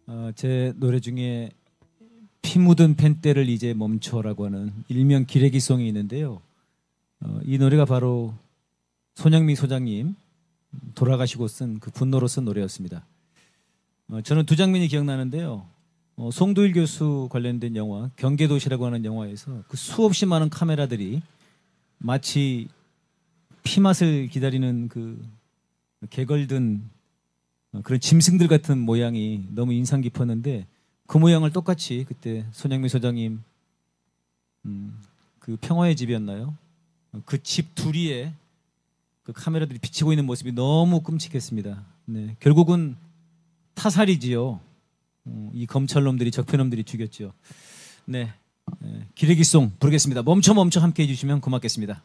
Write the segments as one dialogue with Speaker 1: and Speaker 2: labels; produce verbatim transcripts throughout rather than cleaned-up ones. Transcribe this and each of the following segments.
Speaker 1: 어, 제 노래 중에 피 묻은 펜대를 이제 멈춰라고 하는 일명 기레기송이 있는데요. 어, 이 노래가 바로 손영미 소장님 돌아가시고 쓴 그 분노로 쓴 노래였습니다. 어, 저는 두 장면이 기억나는데요. 어, 송도일 교수 관련된 영화 경계도시라고 하는 영화에서 그 수없이 많은 카메라들이 마치 피맛을 기다리는 그 개걸든 그런 짐승들 같은 모양이 너무 인상 깊었는데, 그 모양을 똑같이 그때 손영미 소장님 음, 그 평화의 집이었나요? 그 집 두리에 그 카메라들이 비치고 있는 모습이 너무 끔찍했습니다. 네, 결국은 타살이지요. 어, 이 검찰놈들이, 적폐놈들이 죽였죠. 네, 네, 기레기송 부르겠습니다. 멈춰 멈춰 함께 해주시면 고맙겠습니다.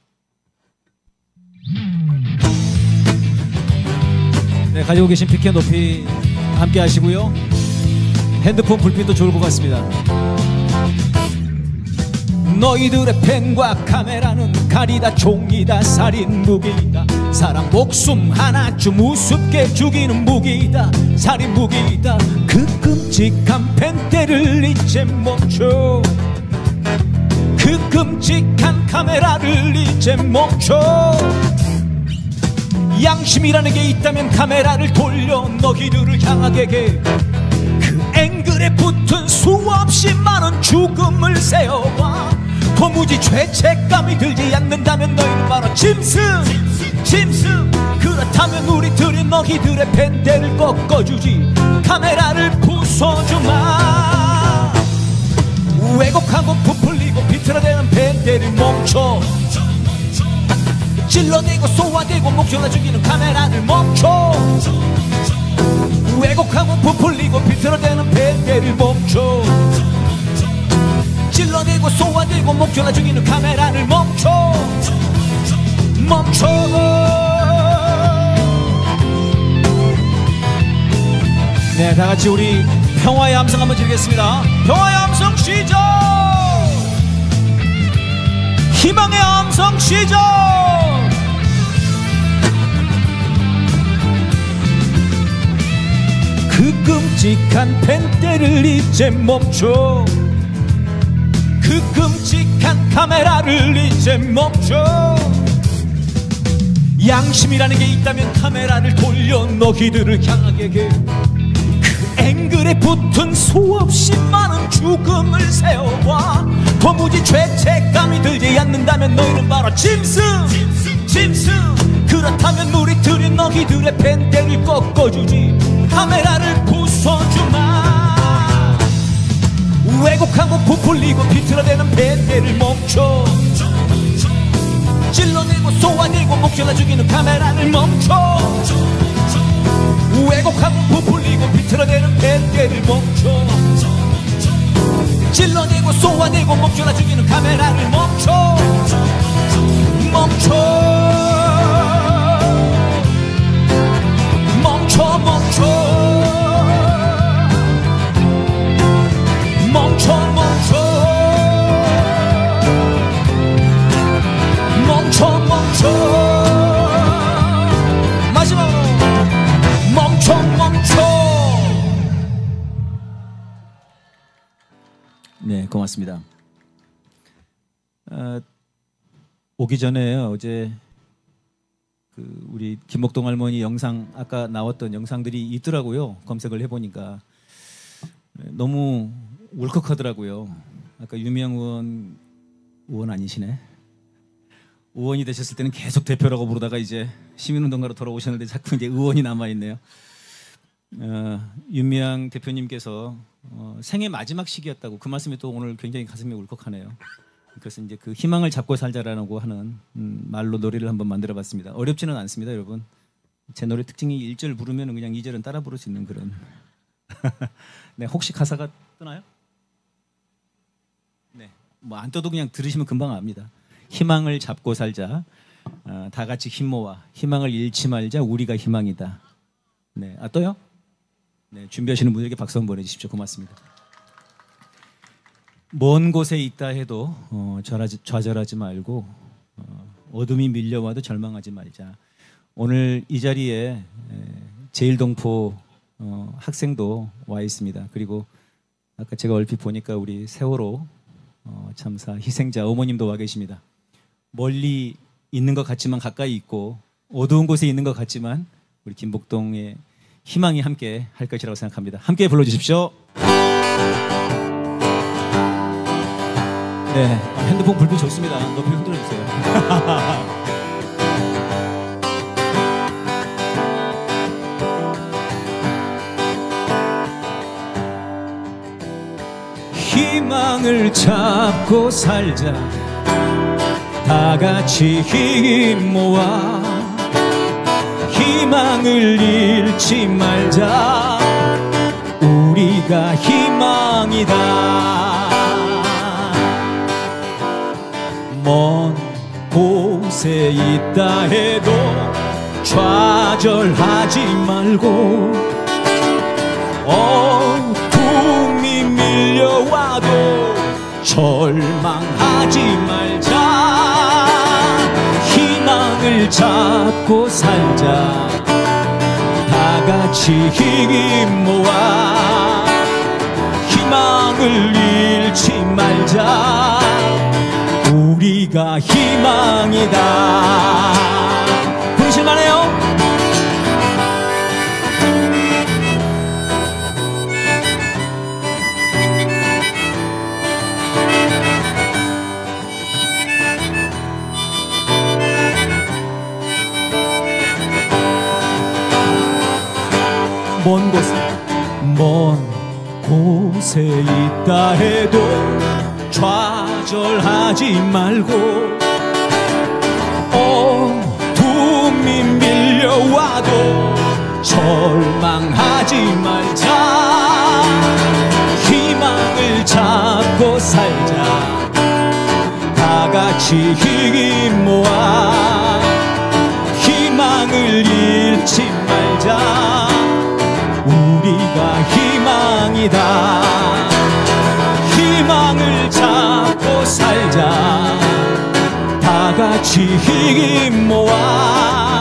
Speaker 1: 네, 가지고 계신 피켓 높이 함께 하시고요. 핸드폰 불빛도 좋을 것 같습니다. 너희들의 펜과 카메라는 칼이다, 총이다, 살인 무기다. 사람 목숨 하나쯤 우습게 죽이는 무기다, 살인 무기다. 그 끔찍한 펜대를 이제 멈춰. 그 끔찍한 카메라를 이제 멈춰. 양심이라는 게 있다면 카메라를 돌려 너희들을 향하게 해. 그 앵글에 붙은 수없이 많은 죽음을 세어봐. 도무지 죄책감이 들지 않는다면 너희는 바로 짐승, 짐승. 그렇다면 우리들이 너희들의 펜대를 꺾어주지, 카메라를 부숴주마. 왜곡하고 부풀리고 비틀어대는 펜대를 멈춰. 찔러대고 쏘아대고 목줄라 죽이는 카메라를 멈춰. 왜곡하고 부풀리고 비틀어대는 펜대를 멈춰. 찔러대고 쏘아대고 목줄라 죽이는 카메라를 멈춰. 멈춰. 네, 다같이 우리 평화의 함성 한번 드리겠습니다. 평화의 함성 시작. 희망의 함성 시작. 그 끔찍한 펜대를 이제 멈춰. 그 끔찍한 카메라를 이제 멈춰. 양심이라는 게 있다면 카메라를 돌려 너희들을 향하게 해. 그 앵글에 붙은 수없이 많은 죽음을 세워봐. 도무지 죄책감이 들지 않는다면 너희는 바로 짐승, 짐승. 그렇다면 우리들이 너희들의 펜대를 꺾어주지, 카메라를 부숴주마. 왜곡하고 부풀리고 비틀어대는 펜대를 멈춰. 찔러내고 쏘아내고 목줄라 죽이는 카메라를 멈춰. 왜곡하고 부풀리고 비틀어대는 펜대를 멈춰. 찔러내고 쏘아내고 목줄라 죽이는 카메라를 멈춰. 멈춰. 멈춰 멈춰. 멈춰 멈춰. 멈춰 멈춰. 마지막으로 멈춰 멈춰. 네, 고맙습니다. 어, 오기 전에 어제 그 우리 김목동 할머니 영상, 아까 나왔던 영상들이 있더라고요. 검색을 해보니까 너무 울컥하더라고요. 아까 유미영 의원, 의원 아니시네. 의원이 되셨을 때는 계속 대표라고 부르다가 이제 시민운동가로 돌아오셨는데 자꾸 이제 의원이 남아있네요. 어, 윤미향 대표님께서 어, 생애 마지막 시기였다고, 그 말씀이 또 오늘 굉장히 가슴이 울컥하네요. 그래서 이제 그 희망을 잡고 살자라고 하는 음, 말로 노래를 한번 만들어봤습니다. 어렵지는 않습니다, 여러분. 제 노래 특징이 일 절 부르면 그냥 이 절은 따라 부를 수 있는 그런. 네, 혹시 가사가 뜨나요? 네, 뭐 안 떠도 그냥 들으시면 금방 압니다. 희망을 잡고 살자. 어, 다 같이 힘 모아. 희망을 잃지 말자. 우리가 희망이다. 네, 아 또요? 네, 준비하시는 분들에게 박수 한번 보내주십시오. 고맙습니다. 먼 곳에 있다 해도 어, 좌절하지, 좌절하지 말고 어, 어둠이 밀려와도 절망하지 말자. 오늘 이 자리에 제일동포 어, 학생도 와 있습니다. 그리고 아까 제가 얼핏 보니까 우리 세월호 어, 참사 희생자 어머님도 와 계십니다. 멀리 있는 것 같지만 가까이 있고 어두운 곳에 있는 것 같지만 우리 김복동의 희망이 함께 할 것이라고 생각합니다. 함께 불러주십시오. 네, 핸드폰 불빛 좋습니다. 높이 흔들어주세요. 희망을 잡고 살자. 다 같이 힘 모아 희망을 잃지 말자. 우리가 희망이다. 먼 곳에 있다 해도 좌절하지 말고 어둠이 밀려와도 절망하지 말자. 희망을 잡고 살자. 다 같이 힘 모아 희망을 잃지 말자. 우리가 희망이다. 부르실만해요? 먼 곳에 먼 곳에 있다 해도 좌절하지 말고 어둠이 밀려와도 절망하지 말자. 희망을 잡고 살자. 다 같이 힘 모아 희망을 잃지 말자. 우리가 희망이다. 희망을 잡고 살자. 다 같이 힘 모아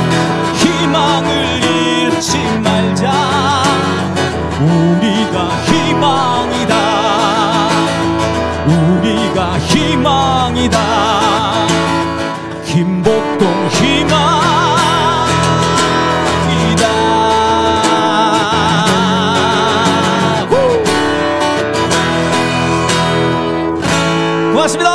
Speaker 1: 희망을 잃지 말자. 우리가 희망이다. 우리가 희망이다. 김복동 희망. 고맙습니다.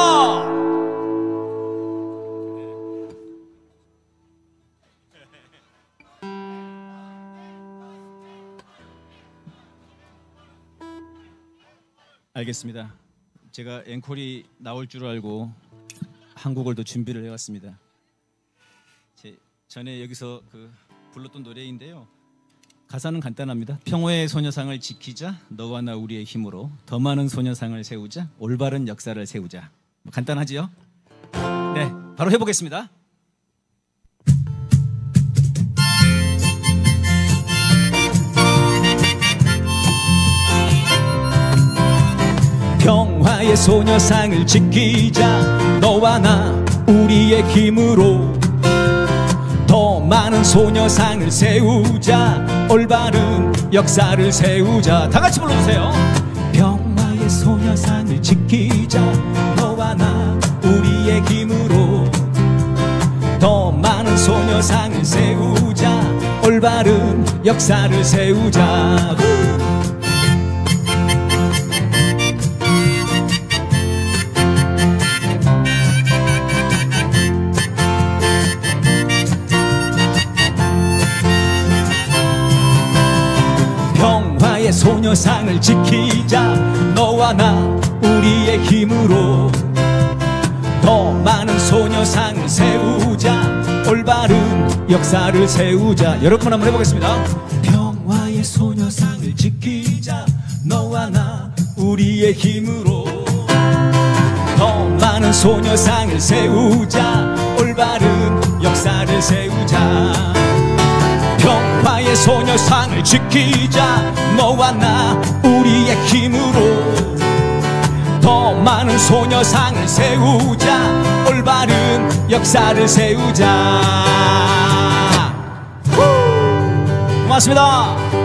Speaker 1: 알겠습니다. 제가 앵콜이 나올 줄 알고 한국어도 준비를 해왔습니다. 제 전에 여기서 그 불렀던 노래인데요. 가사는 간단합니다. 평화의 소녀상을 지키자. 너와 나 우리의 힘으로 더 많은 소녀상을 세우자. 올바른 역사를 세우자. 뭐 간단하지요? 네, 바로 해보겠습니다. 평화의 소녀상을 지키자. 너와 나 우리의 힘으로 더 많은 소녀상을 세우자. 올바른 역사를 세우자. 다 같이 불러주세요. 평화의 소녀상을 지키자. 너와 나 우리의 힘으로 더 많은 소녀상을 세우자. 올바른 역사를 세우자. 평화의 소녀상을 지키자. 너와 나 우리의 힘으로 더 많은 소녀상을 세우자. 올바른 역사를 세우자. 여러분 한번 해보겠습니다. 평화의 소녀상을 지키자. 너와 나 우리의 힘으로 더 많은 소녀상을 세우자. 올바른 역사를 세우자. 평화의 소녀상을 지키자. 너와 나 우리의 힘으로 더 많은 소녀상을 세우자. 올바른 역사를 세우자. 후! 고맙습니다.